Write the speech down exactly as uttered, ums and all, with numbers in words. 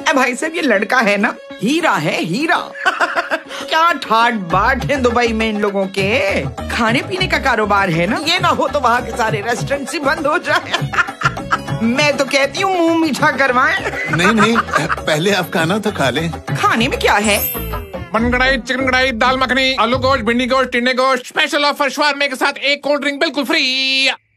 अरे भाई साहब ये लड़का है ना, हीरा है हीरा। क्या ठाट बाट है दुबई में इन लोगों के। खाने पीने का कारोबार है ना, ये ना हो तो वहाँ के सारे रेस्टोरेंट ही बंद हो जाए। मैं तो कहती हूँ मुंह मीठा करवाएं। नहीं नहीं, पहले आप खाना तो खा लें। खाने में क्या है? मटन कढ़ाई, चिकन कढ़ाई, दाल मखनी, आलू गोश्त, भिंडी गोश्त, टिंडे गोश्त, स्पेशल ऑफर शवारमे के साथ एक कोल्ड ड्रिंक बिल्कुल फ्री।